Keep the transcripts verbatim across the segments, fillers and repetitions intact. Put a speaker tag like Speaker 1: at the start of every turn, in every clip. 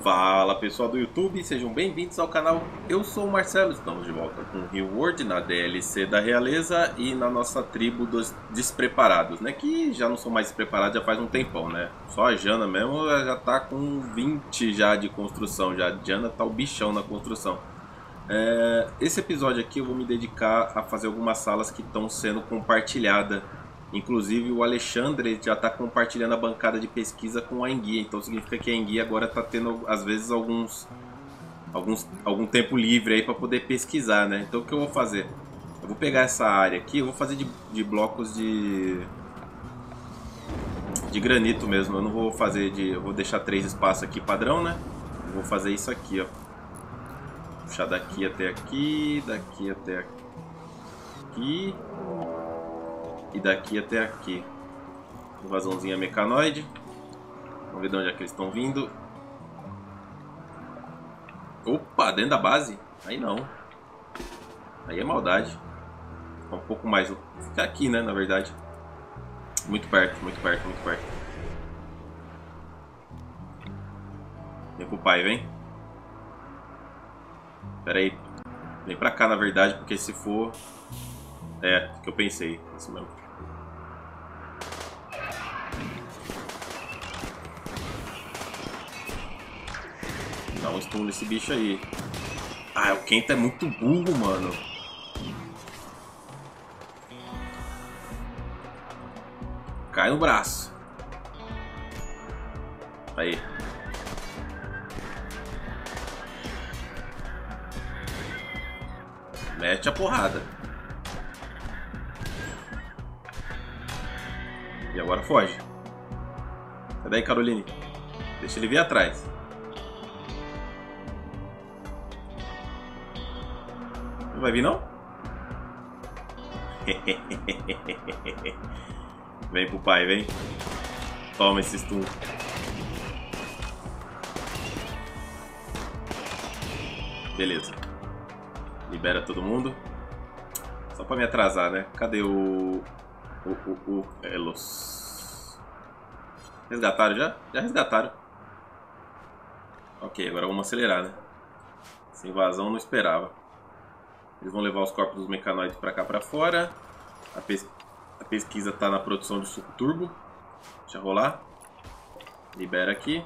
Speaker 1: Fala pessoal do YouTube, sejam bem-vindos ao canal. Eu sou o Marcelo, estamos de volta com o Reward na D L C da Realeza e na nossa tribo dos despreparados, né? Que já não são mais despreparados já faz um tempão, né? Só a Jana mesmo já tá com vinte já de construção, já a Jana tá o bichão na construção. É, esse episódio aqui eu vou me dedicar a fazer algumas salas que estão sendo compartilhadas. Inclusive o Alexandre já está compartilhando a bancada de pesquisa com a Enguia, então significa que a Enguia agora está tendo às vezes alguns, alguns algum tempo livre aí para poder pesquisar, né? Então o que eu vou fazer? Eu vou pegar essa área aqui, eu vou fazer de, de blocos de de granito mesmo. Eu não vou fazer de, eu vou deixar três espaços aqui padrão, né? Eu vou fazer isso aqui, ó. Puxar daqui até aqui, daqui até aqui. E daqui até aqui. Invasãozinha mecanoide. Vamos ver de onde é que eles estão vindo. Opa, dentro da base? Aí não. Aí é maldade. Ficar um pouco mais. Ficar aqui, né, na verdade. Muito perto, muito perto, muito perto. Vem pro pai, vem. Pera aí. Vem pra cá, na verdade, porque se for... É, o que eu pensei. Isso mesmo. Dá um stun nesse bicho aí. Ah, o Kenta é muito burro, mano. Cai no braço. Aí. Mete a porrada. E agora foge. Sai daí, Caroline. Deixa ele vir atrás. Não vai vir, não? Vem pro pai, vem. Toma esse stun. Beleza. Libera todo mundo. Só pra me atrasar, né? Cadê o... O, o, o Elos? Resgataram já? Já resgataram. Ok, agora vamos acelerar, né? Essa invasão eu não esperava. Eles vão levar os corpos dos mecanoides pra cá pra fora. A, pes a pesquisa tá na produção de suco turbo. Deixa rolar. Libera aqui.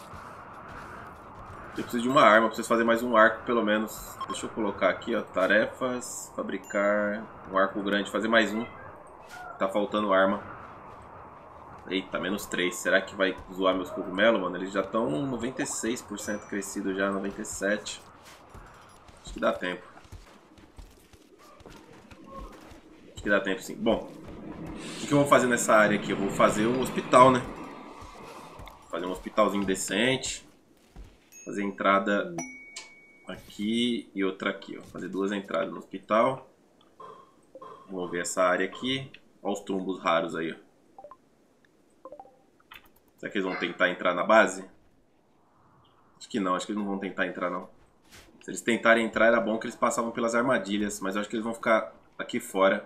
Speaker 1: Eu preciso de uma arma, preciso fazer mais um arco pelo menos. Deixa eu colocar aqui, ó. Tarefas, fabricar um arco grande, fazer mais um. Tá faltando arma. Eita, menos três. Será que vai zoar meus cogumelos, mano? Eles já estão noventa e seis por cento crescidos já, noventa e sete por cento. Acho que dá tempo. Acho que dá tempo sim. Bom, o que eu vou fazer nessa área aqui? Eu vou fazer um hospital, né? Fazer um hospitalzinho decente. Fazer entrada aqui e outra aqui, ó. Fazer duas entradas no hospital. Vamos ver essa área aqui. Olha os tumbos raros aí, ó. Será que eles vão tentar entrar na base? Acho que não, acho que eles não vão tentar entrar não. Se eles tentarem entrar era bom que eles passavam pelas armadilhas, mas eu acho que eles vão ficar aqui fora.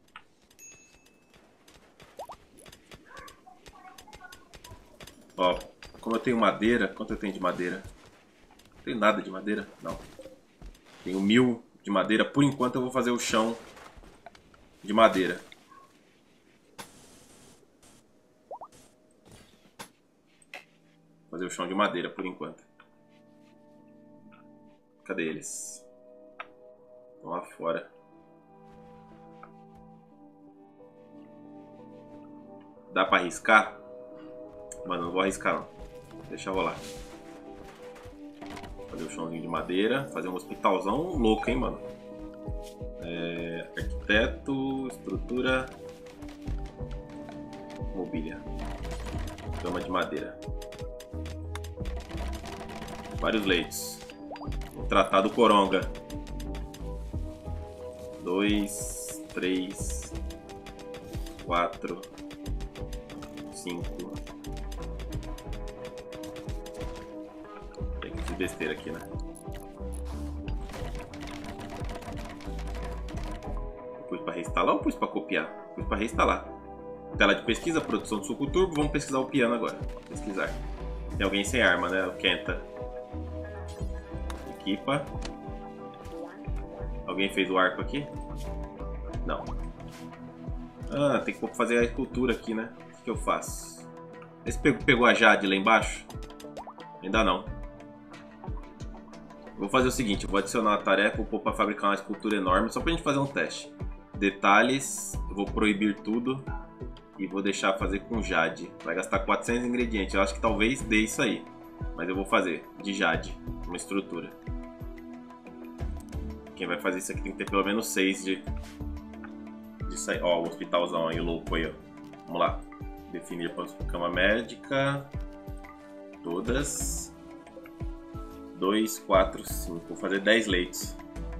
Speaker 1: Ó, como eu tenho madeira, quanto eu tenho de madeira? Não tenho nada de madeira? Não. Tenho mil de madeira, por enquanto eu vou fazer o chão de madeira. Fazer o chão de madeira por enquanto. Cadê eles? Estão lá fora. Dá pra arriscar? Mano, não vou arriscar não. Deixa rolar. Fazer o chãozinho de madeira. Fazer um hospitalzão louco, hein, mano. É, arquiteto, estrutura, mobília. Cama de madeira. Vários leitos. Vou tratar do coronga. Dois, três, quatro, cinco. Tem que fazer besteira aqui, né? Pus para reinstalar ou pus para copiar? Pus para reinstalar. Tela de pesquisa, produção de suco turbo. Vamos pesquisar o piano agora. Pesquisar. Tem alguém sem arma, né? O Kenta. Equipa. Alguém fez o arco aqui? Não. Ah, tem que fazer a escultura aqui, né? O que, que eu faço? Esse pegou a Jade lá embaixo? Ainda não. Vou fazer o seguinte, vou adicionar uma tarefa, vou pôr para fabricar uma escultura enorme, só pra gente fazer um teste. Detalhes, eu vou proibir tudo e vou deixar fazer com Jade. Vai gastar quatrocentos ingredientes, eu acho que talvez dê isso aí. Mas eu vou fazer de Jade, uma estrutura. Quem vai fazer isso aqui tem que ter pelo menos seis de... de sair. Ó, o hospitalzão aí, louco aí, ó. Vamos lá. Definir cama médica. Todas. dois, quatro, cinco. Vou fazer dez leitos.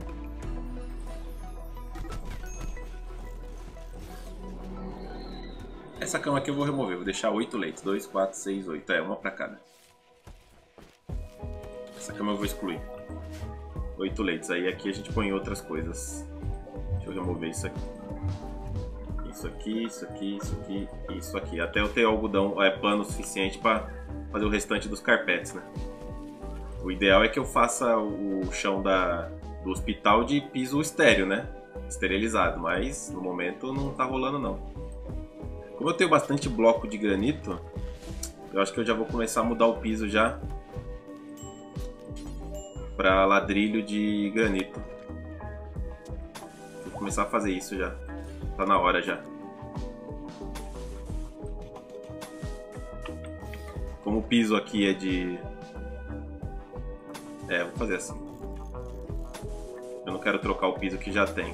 Speaker 1: Essa cama aqui eu vou remover. Vou deixar oito leitos. dois, quatro, seis, oito. É, uma pra cada. Essa cama eu vou excluir. oito leitos. Aí aqui a gente põe outras coisas. Deixa eu remover isso aqui. Isso aqui, isso aqui, isso aqui, isso aqui. Até eu ter algodão, é pano suficiente para fazer o restante dos carpetes, né? O ideal é que eu faça o chão da, do hospital de piso estéreo, né? Esterilizado, mas no momento não tá rolando não. Como eu tenho bastante bloco de granito, eu acho que eu já vou começar a mudar o piso já para ladrilho de granito. Vou começar a fazer isso já. Tá na hora já. Como o piso aqui é de... É, vou fazer assim. Eu não quero trocar o piso que já tem.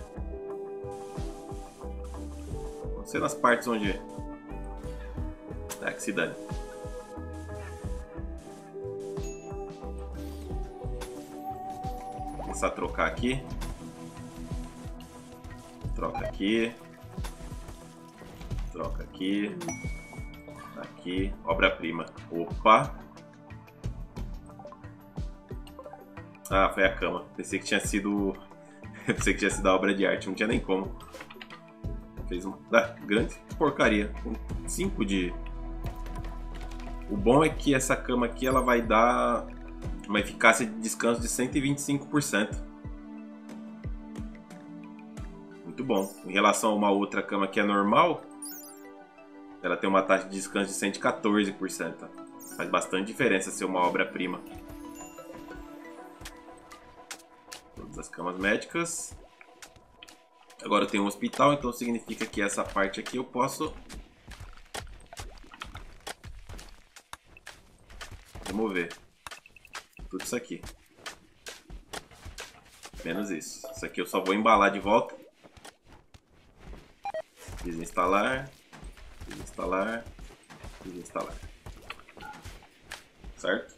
Speaker 1: Vou ser nas partes onde... É, que se dane. Vou começar a trocar aqui. Troca aqui. Troca aqui. Aqui. Obra-prima. Opa! Ah, foi a cama. Pensei que tinha sido... Pensei que tinha sido a obra de arte. Não tinha nem como. Fez um... Ah, grande porcaria. cinco de... O bom é que essa cama aqui ela vai dar uma eficácia de descanso de cento e vinte e cinco por cento. Muito bom. Em relação a uma outra cama que é normal, ela tem uma taxa de descanso de cento e quatorze por cento. Faz bastante diferença ser uma obra-prima. Todas as camas médicas. Agora eu tenho um hospital, então significa que essa parte aqui eu posso remover. Tudo isso aqui. Menos isso. Isso aqui eu só vou embalar de volta. Desinstalar. Desinstalar. Desinstalar. Certo?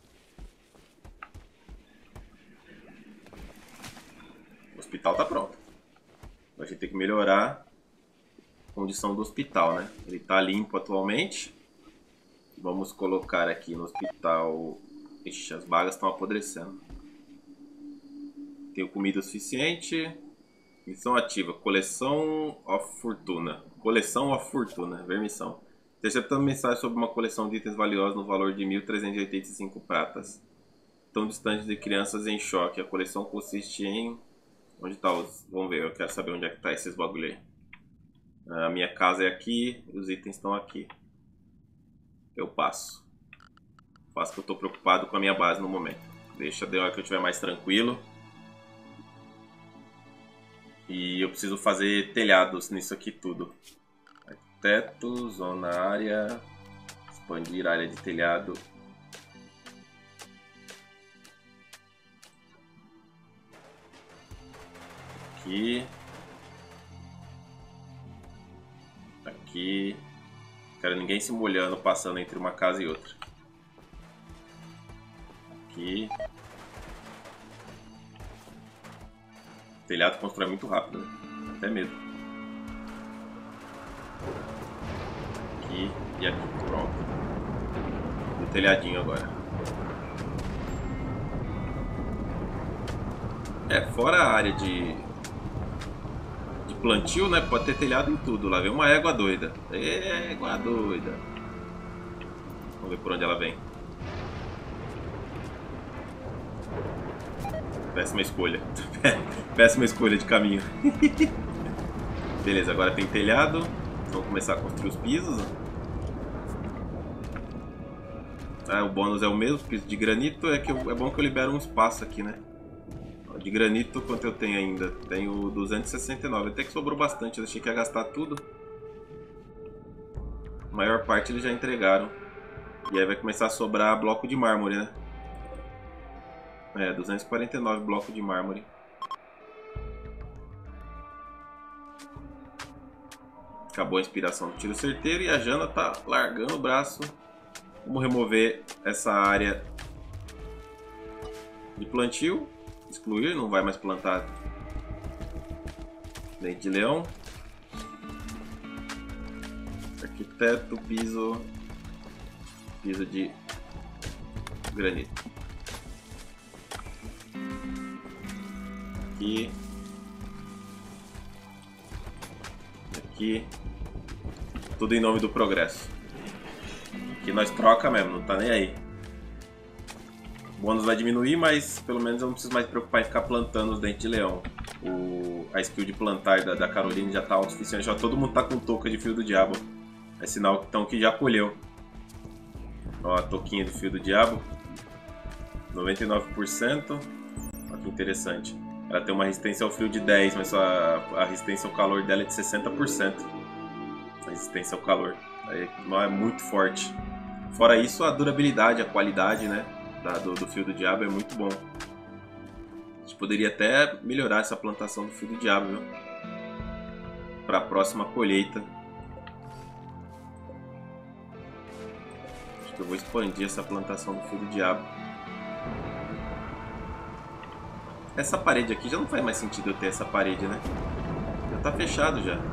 Speaker 1: O hospital tá pronto. A gente tem que melhorar a condição do hospital, né? Ele tá limpo atualmente. Vamos colocar aqui no hospital... Ixi, as bagas estão apodrecendo. Tenho comida suficiente. Missão ativa. Coleção of Fortuna. Coleção of Fortuna. Ver missão. Interceptando mensagem sobre uma coleção de itens valiosos no valor de mil trezentos e oitenta e cinco pratas. Tão distante de crianças em choque. A coleção consiste em... Onde tá os... Vamos ver, eu quero saber onde é que tá esses bagulho aí. A minha casa é aqui. Os itens estão aqui. Eu passo. Faço que eu tô preocupado com a minha base no momento. Deixa de hora que eu estiver mais tranquilo. E eu preciso fazer telhados nisso aqui tudo. Teto, zona área. Expandir área de telhado. Aqui. Aqui. Não quero ninguém se molhando, passando entre uma casa e outra. Aqui. O telhado constrói muito rápido, né? Até medo. Aqui e aqui. Pronto. O telhadinho agora. É, fora a área de... de plantio, né? Pode ter telhado em tudo. Lá vem uma égua doida. Égua doida. Vamos ver por onde ela vem. Péssima escolha. Péssima escolha de caminho. Beleza, agora tem telhado. Vamos começar a construir os pisos. Ah, o bônus é o mesmo, piso de granito. É, que eu, é bom que eu libero um espaço aqui, né? De granito, quanto eu tenho ainda? Tenho duzentos e sessenta e nove. Até que sobrou bastante, eu achei que ia gastar tudo. A maior parte eles já entregaram. E aí vai começar a sobrar bloco de mármore, né? É, duzentos e quarenta e nove bloco de mármore. Acabou a inspiração do tiro certeiro e a Jana tá largando o braço. Vamos remover essa área de plantio. Excluir, não vai mais plantar dente de leão. Arquiteto, piso, piso de granito. Aqui, aqui, tudo em nome do progresso. Aqui nós troca mesmo, não tá nem aí. O bônus vai diminuir, mas pelo menos eu não preciso mais me preocupar em ficar plantando os dentes de leão. O, a skill de plantar da, da Caroline já tá autossuficiente, já todo mundo tá com touca de fio do diabo. É sinal então, que já colheu. Ó, a touquinha de fio do diabo. noventa e nove por cento. Olha que interessante. Ela tem uma resistência ao frio de dez, mas a, a resistência ao calor dela é de sessenta por cento. A resistência ao calor. Aí, não é muito forte. Fora isso, a durabilidade, a qualidade, né? Da, do, do fio do diabo é muito bom. A gente poderia até melhorar essa plantação do fio do diabo, viu? Para a próxima colheita. Acho que eu vou expandir essa plantação do fio do diabo. Essa parede aqui já não faz mais sentido eu ter essa parede, né? Já tá fechado já.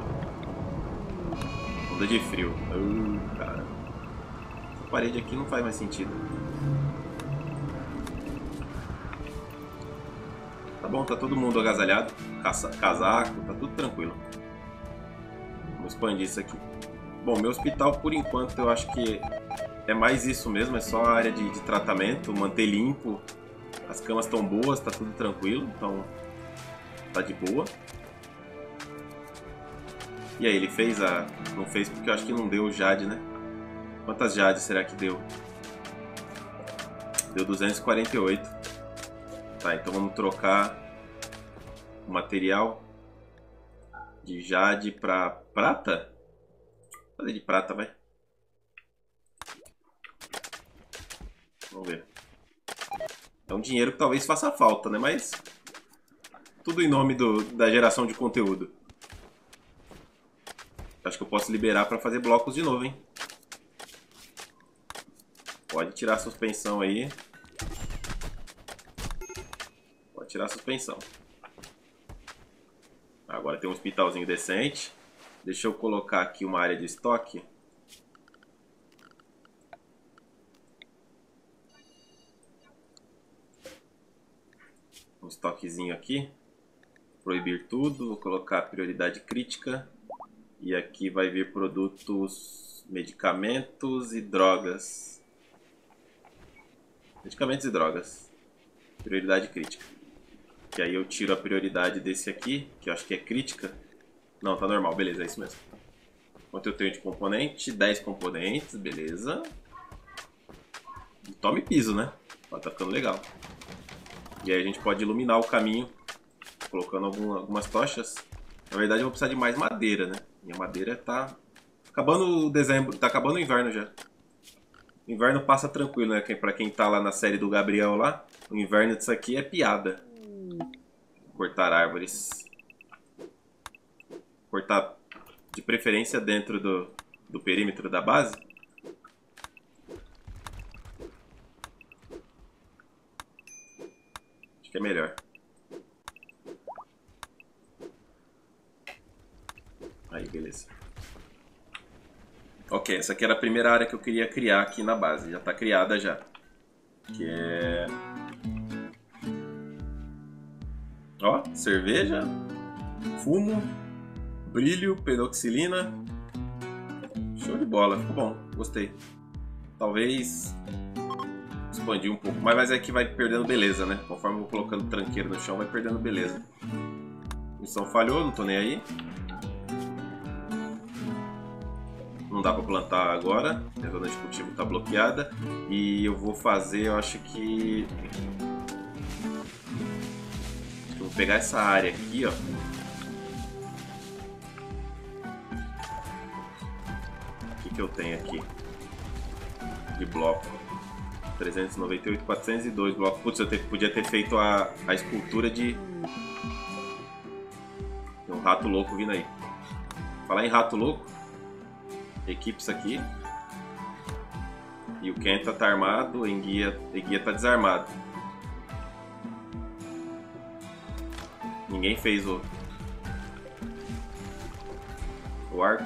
Speaker 1: Onda de frio. Uh, cara. Essa parede aqui não faz mais sentido. Tá bom, tá todo mundo agasalhado, caça, casaco, tá tudo tranquilo. Vamos expandir isso aqui. Bom, meu hospital por enquanto eu acho que é mais isso mesmo, é só a área de, de tratamento, manter limpo. As camas estão boas, tá tudo tranquilo, então tá de boa. E aí, ele fez a... não fez porque eu acho que não deu o Jade, né? Quantas Jades será que deu? Deu duzentos e quarenta e oito. Tá, então vamos trocar o material de Jade para prata. Vou fazer de prata, vai. Vamos ver. É um dinheiro que talvez faça falta, né? Mas tudo em nome do, da geração de conteúdo. Acho que eu posso liberar para fazer blocos de novo, hein? Pode tirar a suspensão aí. Pode tirar a suspensão. Agora tem um hospitalzinho decente. Deixa eu colocar aqui uma área de estoque. Um estoquezinho aqui. Proibir tudo. Vou colocar prioridade crítica. E aqui vai vir produtos, medicamentos e drogas. Medicamentos e drogas. Prioridade crítica. Que aí eu tiro a prioridade desse aqui, que eu acho que é crítica. Não, tá normal, beleza, é isso mesmo. Quanto eu tenho de componente? dez componentes, beleza. E tome piso, né? Ó, tá ficando legal. E aí a gente pode iluminar o caminho, colocando algum, algumas tochas. Na verdade eu vou precisar de mais madeira, né? Minha madeira tá acabando o dezembro, tá acabando o inverno já. O inverno passa tranquilo, né? Pra quem tá lá na série do Gabriel lá, o inverno disso aqui é piada. Cortar árvores. Cortar de preferência dentro do, do perímetro da base. Acho que é melhor. Aí, beleza. Ok, essa aqui era a primeira área que eu queria criar aqui na base. Já está criada já. Que é... Ó, cerveja, fumo, brilho, peroxilina. Show de bola, ficou bom, gostei. Talvez expandir um pouco mais, mas é que vai perdendo beleza, né? Conforme eu vou colocando tranqueiro no chão, vai perdendo beleza. Missão falhou, não tô nem aí. Não dá pra plantar agora, a zona de cultivo tá bloqueada. E eu vou fazer, eu acho que... Eu vou pegar essa área aqui, ó. O que que eu tenho aqui? De bloco. trezentos e noventa e oito, quatrocentos e dois blocos. Putz, eu te, podia ter feito a, a escultura de... Tem um rato louco vindo aí. Falar em rato louco, equipes aqui. E o Kenta tá armado, o Enguia, Enguia tá desarmado. Ninguém fez o... O arco.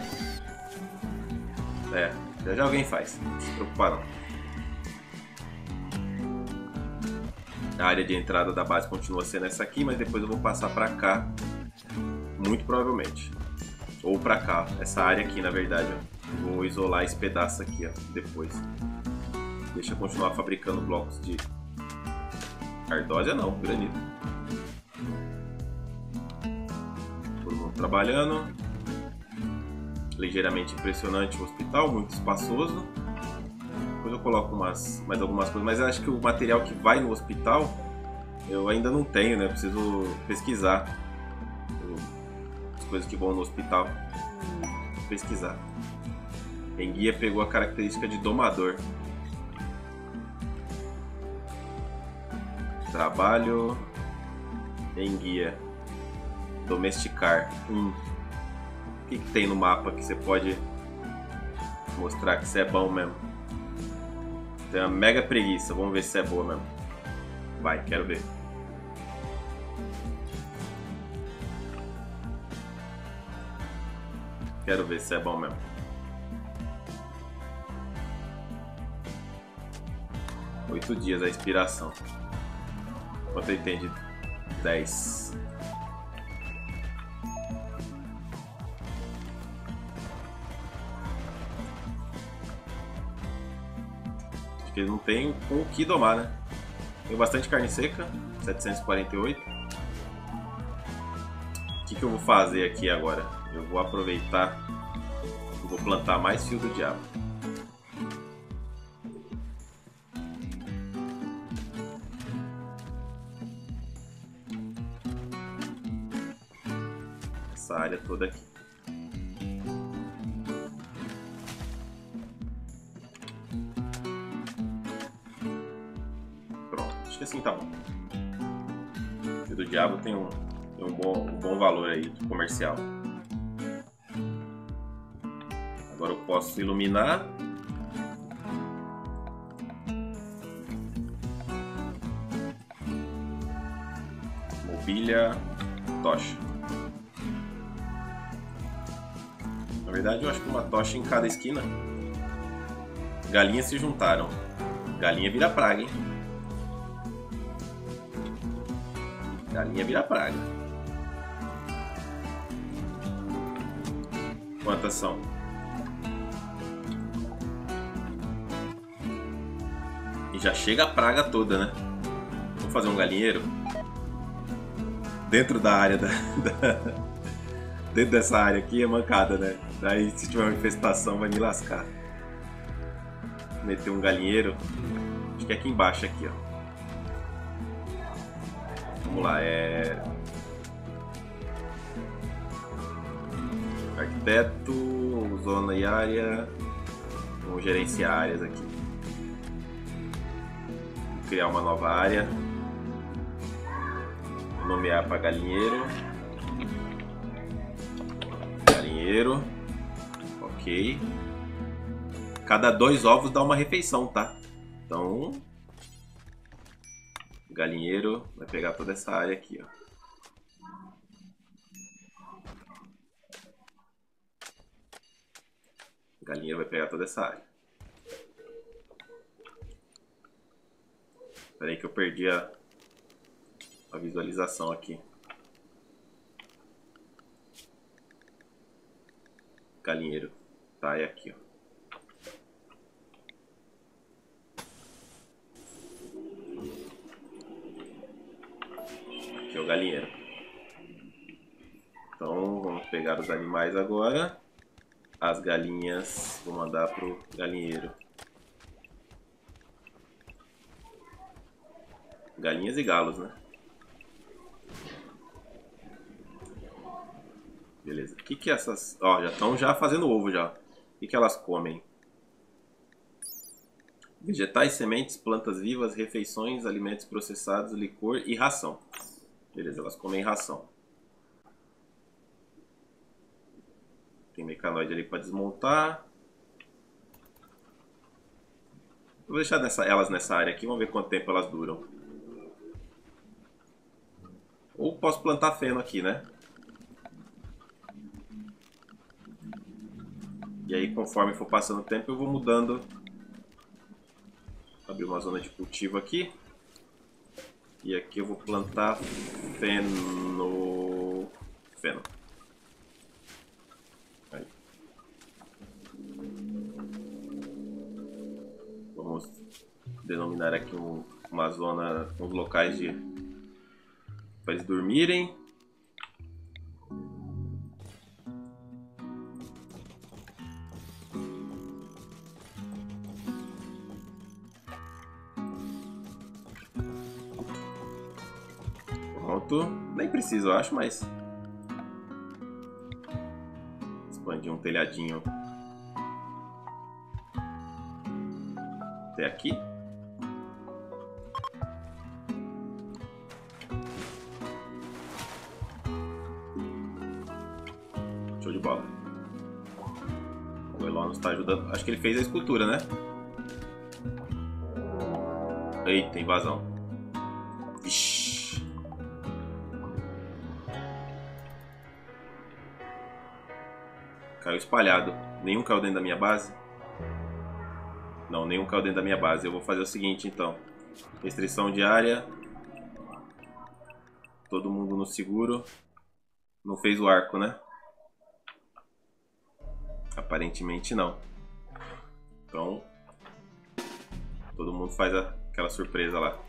Speaker 1: É, já já alguém faz, não se preocupar não. A área de entrada da base continua sendo essa aqui, mas depois eu vou passar pra cá. Muito provavelmente. Ou pra cá, essa área aqui na verdade, ó. Vou isolar esse pedaço aqui, ó, depois. Deixa eu continuar fabricando blocos de... Ardósia não, granito. Todo mundo trabalhando. Ligeiramente impressionante o hospital, muito espaçoso. Depois eu coloco umas, mais algumas coisas, mas eu acho que o material que vai no hospital eu ainda não tenho, né? Eu preciso pesquisar as coisas que vão no hospital. Pesquisar. Enguia pegou a característica de domador. Trabalho. Enguia. Domesticar. Hum. O que, que tem no mapa que você pode mostrar que você é bom mesmo? Tem uma mega preguiça, vamos ver se você é boa mesmo. Vai, quero ver. Quero ver se é bom mesmo. Oito dias a inspiração. Quanto ele tem de dez? Ele não tem com o que domar, né? Tem bastante carne seca, setecentos e quarenta e oito. O que, que eu vou fazer aqui agora? Eu vou aproveitar e vou plantar mais fio do diabo. Essa área toda aqui. Acho que assim tá bom. O do diabo tem um, tem um, bom, um bom valor aí comercial. Agora eu posso iluminar. Mobília, tocha. Na verdade eu acho que uma tocha em cada esquina. Galinhas se juntaram. Galinha vira praga, hein? Galinha vira praga. Quantas são? E já chega a praga toda, né? Vamos fazer um galinheiro? Dentro da área da... da... Dentro dessa área aqui é mancada, né? Daí se tiver uma infestação vai me lascar. Meter um galinheiro. Acho que é aqui embaixo, aqui, ó. Vamos lá, é... Arquiteto, zona e área. Vamos gerenciar áreas aqui. Vou criar uma nova área. Vou nomear para galinheiro. Galinheiro. Ok. Cada dois ovos dá uma refeição, tá? Então... Galinheiro vai pegar toda essa área aqui, ó. Galinheiro vai pegar toda essa área. Espera aí que eu perdi a, a visualização aqui. Galinheiro. Tá, é aqui, ó. Aqui é o galinheiro. Então vamos pegar os animais agora. As galinhas vou mandar pro galinheiro. Galinhas e galos, né? Beleza. O que que essas... Ó, já estão já fazendo ovo já. O que que elas comem? Vegetais, sementes, plantas vivas, refeições, alimentos processados, licor e ração. Beleza, elas comem ração. Tem mecanoide ali para desmontar. Vou deixar nessa, elas nessa área aqui, vamos ver quanto tempo elas duram. Ou posso plantar feno aqui, né? E aí, conforme for passando o tempo, eu vou mudando. Vou abrir uma zona de cultivo aqui. E aqui eu vou plantar feno. Feno. Aí. Vamos denominar aqui um, uma zona, uns locais de para eles dormirem. Pronto. Nem precisa, eu acho, mas expandir um telhadinho até aqui. Show de bola. O Elon está ajudando. Acho que ele fez a escultura, né? Eita, invasão. Vixi. Caiu espalhado. Nenhum caiu dentro da minha base? Não, nenhum caiu dentro da minha base. Eu vou fazer o seguinte, então. Restrição de área. Todo mundo no seguro. Não fez o arco, né? Aparentemente não. Então, todo mundo faz a, aquela surpresa lá.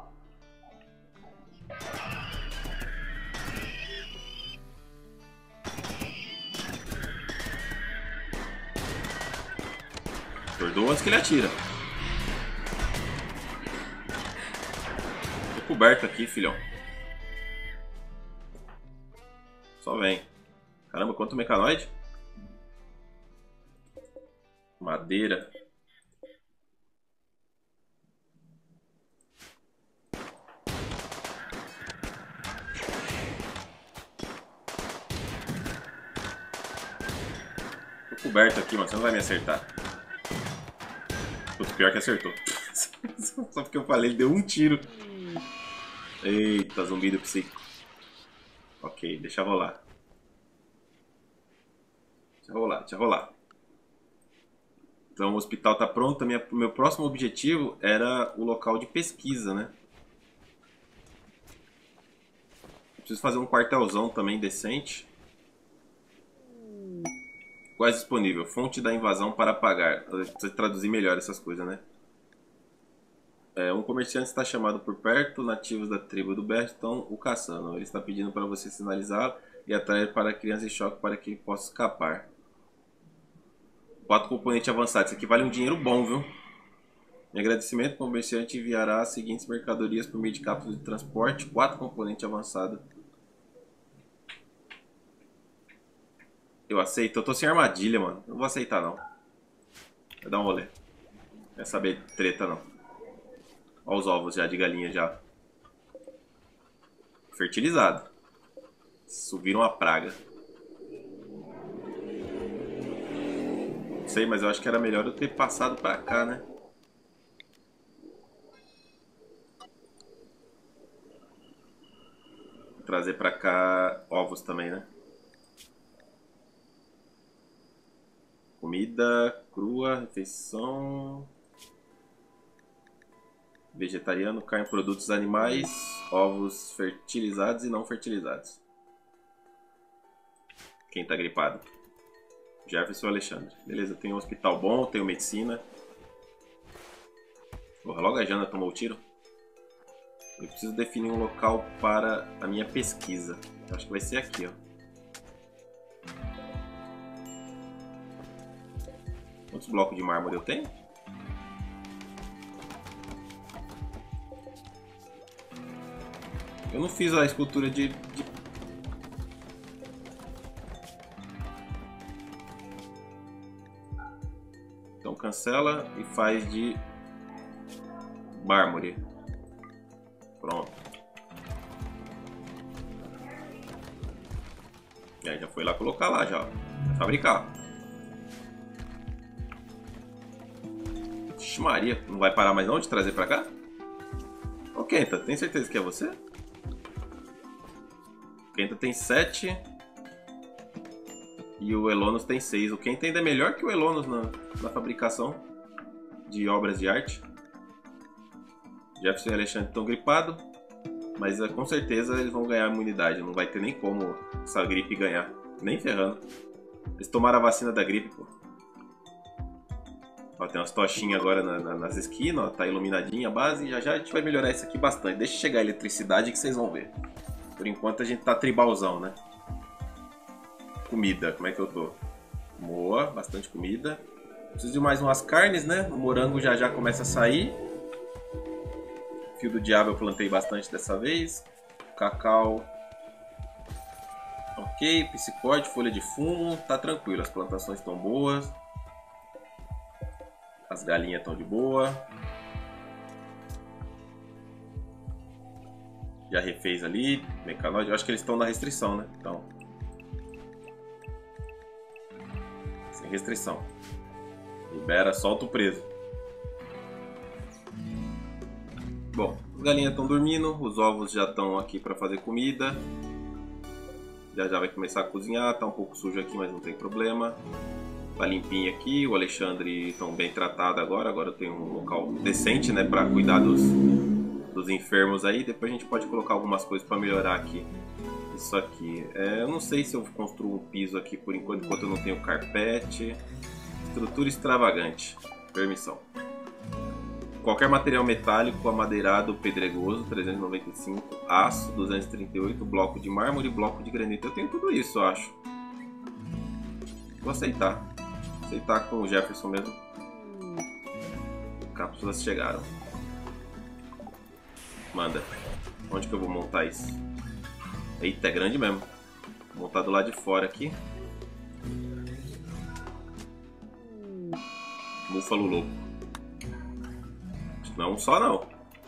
Speaker 1: Acordou antes que ele atira. Tô coberto aqui, filhão. Só vem. Caramba, quanto mecanoide? Madeira. Tô coberto aqui, mano. Você não vai me acertar. Putz, pior que acertou. Só porque eu falei, ele deu um tiro. Eita, zumbi do psíquico. Ok, deixa rolar. Deixa rolar, deixa rolar. Então o hospital está pronto. Minha, meu próximo objetivo era o local de pesquisa, né? Preciso fazer um quartelzão também decente. Quase disponível. Fonte da invasão para pagar. Precisa traduzir melhor essas coisas, né? É, um comerciante está chamado por perto. Nativos da tribo do Best estão o caçando. Ele está pedindo para você sinalizá-lo e atrair para a criança em choque para que ele possa escapar. Quatro componentes avançados. Isso aqui vale um dinheiro bom, viu? Em agradecimento, o comerciante enviará as seguintes mercadorias por meio de cápsulas de transporte. Quatro componentes avançados. Eu aceito. Eu tô sem armadilha, mano. Não vou aceitar, não. Vai dar um rolê. Não quer saber de treta, não. Olha os ovos já de galinha já. Fertilizado. Subiram a praga. Não sei, mas eu acho que era melhor eu ter passado pra cá, né? Vou trazer pra cá ovos também, né? Comida crua, refeição... Vegetariano, carne, produtos animais, ovos fertilizados e não fertilizados. Quem tá gripado? Jefferson Alexandre. Beleza, tem um hospital bom, tenho medicina. Porra, logo a Jana tomou o tiro. Eu preciso definir um local para a minha pesquisa. Acho que vai ser aqui, ó. Quantos blocos de mármore eu tenho? Eu não fiz a escultura de... de... Então cancela e faz de mármore. Pronto. E aí já foi lá colocar lá já. Vai fabricar. Ixi, Maria, não vai parar mais não de trazer pra cá? Ô Kenta, tem certeza que é você? O Kenta tem sete e o Elonos tem seis. O Kenta ainda é melhor que o Elonos na, na fabricação de obras de arte. Jefferson e Alexandre estão gripados, mas uh, com certeza eles vão ganhar imunidade. Não vai ter nem como essa gripe ganhar, nem ferrando. Eles tomaram a vacina da gripe, pô. Ó, tem umas tochinhas agora na, na, nas esquinas, ó, tá iluminadinha a base. Já já a gente vai melhorar isso aqui bastante. Deixa chegar a eletricidade que vocês vão ver. Por enquanto a gente tá tribalzão, né? Comida, como é que eu tô? Boa, bastante comida. Preciso de mais umas carnes, né? O morango já já começa a sair. Fio do diabo eu plantei bastante dessa vez. Cacau. Ok, psicorde, folha de fumo. Tá tranquilo, as plantações estão boas. As galinhas estão de boa. Já refez ali. Mecanóide. Eu acho que eles estão na restrição, né? Então. Sem restrição. Libera, solta o preso. Bom, as galinhas estão dormindo, os ovos já estão aqui para fazer comida. Já já vai começar a cozinhar, tá um pouco sujo aqui, mas não tem problema. Tá limpinho aqui, o Alexandre estão bem tratado agora. Agora eu tenho um local decente, né, para cuidar dos, dos enfermos aí. Depois a gente pode colocar algumas coisas para melhorar aqui. Isso aqui, é, eu não sei se eu construo um piso aqui por enquanto, enquanto eu não tenho carpete. Estrutura extravagante, permissão. Qualquer material metálico, amadeirado, pedregoso, trezentos e noventa e cinco, aço, duzentos e trinta e oito, bloco de mármore e bloco de granito. Eu tenho tudo isso, eu acho. Vou aceitar. Aceitar com o Jefferson mesmo. Cápsulas chegaram. Manda. Onde que eu vou montar isso? Eita, é grande mesmo. Vou montar do lado de fora aqui. Búfalo louco. Não é um só não.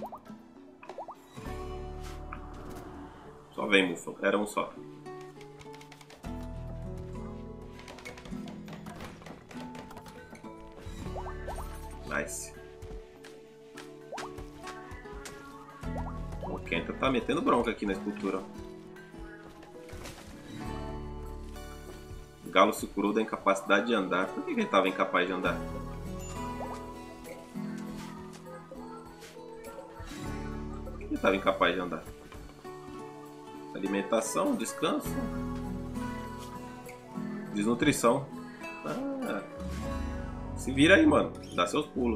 Speaker 1: Só vem, búfalo. Era um só. Nice. O Kenta tá metendo bronca aqui na escultura. O galo se curou da incapacidade de andar. Por que ele estava incapaz de andar? Por que ele estava incapaz de andar? Alimentação, descanso, desnutrição. Ah, se vira aí, mano. Dá seus pulos.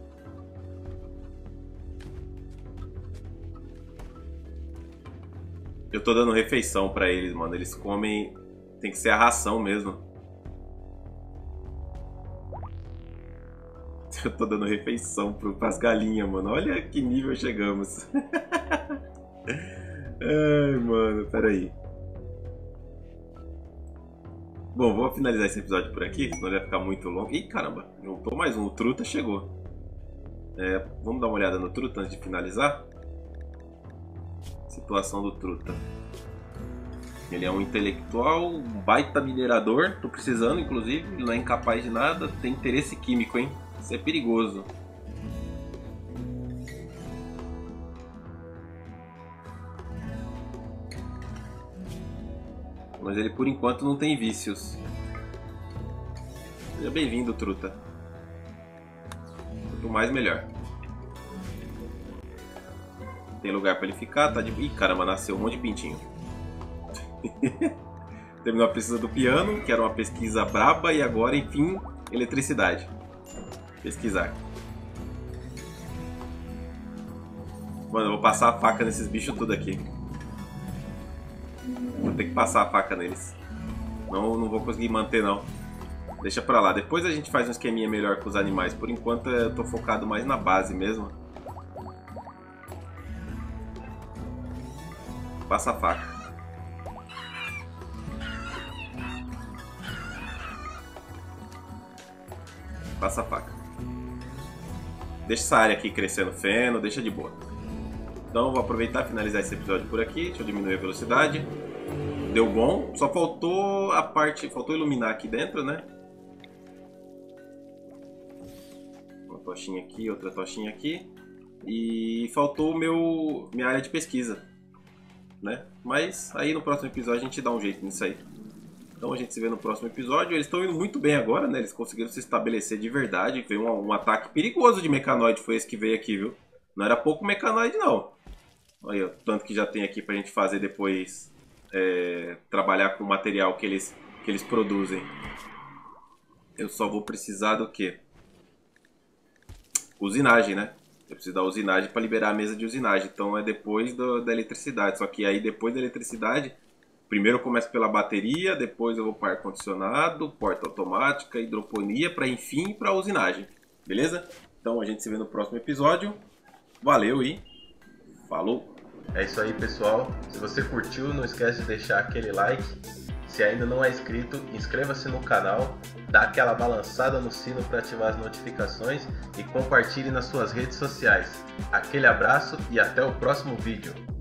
Speaker 1: Eu tô dando refeição pra eles, mano. Eles comem... Tem que ser a ração mesmo. Eu tô dando refeição pro, pras galinhas, mano. Olha que nível chegamos. Ai, mano. Pera aí. Bom, vou finalizar esse episódio por aqui, senão ele vai ficar muito longo. Ih, caramba. Juntou mais um. O Truta chegou. É, vamos dar uma olhada no Truta antes de finalizar? Situação do Truta. Ele é um intelectual, um baita minerador. Tô precisando, inclusive. Ele não é incapaz de nada. Tem interesse químico, hein? Isso é perigoso. Mas ele, por enquanto, não tem vícios. Seja bem-vindo, Truta. Quanto mais, melhor. Tem lugar pra ele ficar, tá de... Ih, caramba, nasceu um monte de pintinho. Terminou a pesquisa do piano, que era uma pesquisa braba, e agora, enfim, eletricidade. Pesquisar. Mano, eu vou passar a faca nesses bichos tudo aqui. Vou ter que passar a faca neles. Não, não vou conseguir manter, não. Deixa pra lá. Depois a gente faz um esqueminha melhor com os animais. Por enquanto eu tô focado mais na base mesmo. Passa a faca. Passa a faca. Deixa essa área aqui crescendo feno, deixa de boa. Então vou aproveitar e finalizar esse episódio por aqui. Deixa eu diminuir a velocidade. Deu bom. Só faltou a parte... Faltou iluminar aqui dentro, né? Uma tochinha aqui, outra tochinha aqui. E faltou o meu... minha área de pesquisa, né? Mas aí no próximo episódio a gente dá um jeito nisso aí. Então a gente se vê no próximo episódio. Eles estão indo muito bem agora, né? Eles conseguiram se estabelecer de verdade. Veio um, um ataque perigoso de mecanoide, foi esse que veio aqui, viu? Não era pouco mecanoide, não. Olha, tanto que já tem aqui pra gente fazer depois... É, trabalhar com o material que eles, que eles produzem. Eu só vou precisar do quê? Usinagem, né? Eu preciso da usinagem para liberar a mesa de usinagem. Então é depois do, da eletricidade. Só que aí depois da eletricidade... Primeiro eu começo pela bateria, depois eu vou para ar-condicionado, porta automática, hidroponia, para enfim para a usinagem. Beleza? Então a gente se vê no próximo episódio. Valeu e falou! É isso aí, pessoal. Se você curtiu, não esquece de deixar aquele like. Se ainda não é inscrito, inscreva-se no canal, dá aquela balançada no sino para ativar as notificações e compartilhe nas suas redes sociais. Aquele abraço e até o próximo vídeo.